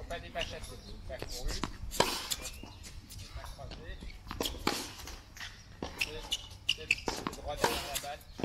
pas des pachettes, c'est pas couru. C'est pas croisé. C'est droit derrière la balle.